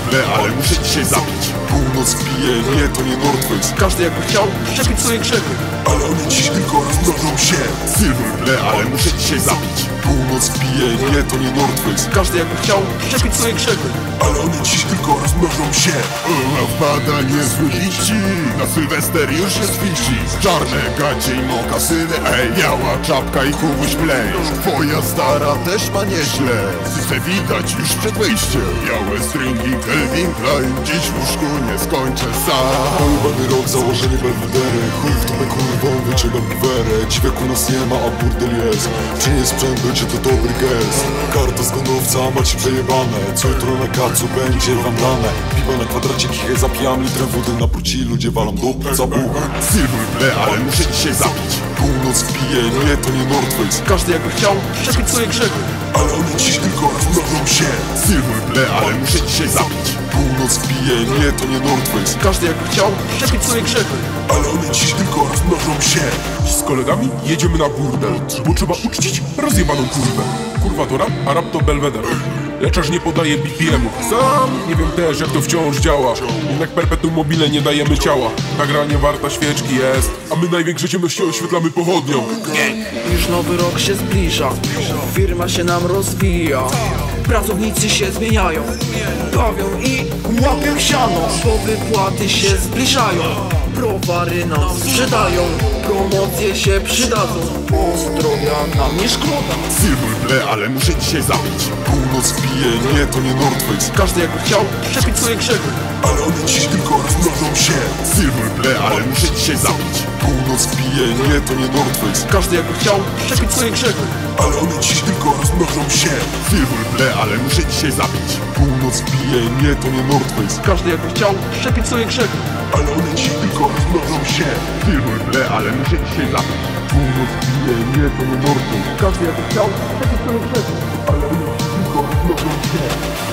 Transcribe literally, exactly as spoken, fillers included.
ble, ale muszę dzisiaj zapić. Północ pije, nie, to nie Northface. Każdy jakby chciał szczepić swoje grzechy, ale one dziś tylko rozmnożą się. Silver ble, ale muszę dzisiaj zapić. Północ pije, nie, to nie Northface. Każdy jakby chciał szczepić swoje grzechy, ale one dziś tylko rozmnożą się. Ona wpada niezły liści, na Sylwester już jest fiści. Czarne gacie i mokasyny, ej, biała czapka i kubuś play. Twoja stara też ma nieźle, syce widać już przed wyjściem. Białe stringi, Calvin Klein, dziś w łóżku nie skończę sam. Pojebany rok, założenie belwedery, chuj w tobie kurwą, wyciągam giwerę. Ćwieku nas nie ma, a burdel jest. Czy nie sprzęt, będzie to dobry gest. Karta z gonowca, macie przejebane. Co jutro na kacu będzie wam dane. Piwa na kwadracie, kichę zapijam litrem wody. Na pruci ludzie walą dupę za buchę. Silver ble, ale muszę dzisiaj zapić. Północ pije, nie, to nie Northface. Każdy jakby chciał szczepić swoje grzechy, ale one dziś tylko rozmnożą się. Silver ble, ale muszę dzisiaj zapić. Północ pije, nie, to nie Northface. Każdy jakby chciał szczepić swoje grzechy, ale one dziś tylko rozmnożą się. Z kolegami jedziemy na burdel, bo trzeba uczcić rozjebaną kurwę. Kurwa to rap, a rap to belweder. Lecz nie podaje B P M-ów. Sam nie wiem też jak to wciąż działa. Jednak perpetuum mobile nie dajemy ciała. Ta gra nie warta świeczki jest, a my największe ciemności oświetlamy pochodnią. Już nowy rok się zbliża, firma się nam rozwija. Pracownicy się zmieniają, bawią i łapią siano. Bo wypłaty się zbliżają, browary nam sprzedają. Promocje się przydadzą, zdrowia nam nie szkoda. Silver ble, ale muszę dzisiaj zapić. Północ pije, nie, to nie Northface. Każdy jakby chciał szczepić swoje grzechy, ale one dziś tylko rozmnożą się. Silver ble, ale muszę dzisiaj zapić. Północ pije, nie, to nie Northface. Każdy jakby chciał szczepić swoje grzechy, ale one dziś tylko rozmnożą się. Silver ble, ale muszę dzisiaj zapić. Północ pije, nie, to nie Northface. Każdy jakby chciał szczepić swoje grzechy, ale one dziś tylko rozmnożą się. Silver ble, ale muszę dzisiaj zapić. Północ pije, nie, to nie Northface. Każdy jakby chciał szczepić swoje grzechy, ale one dziś tylko rozmnożą się.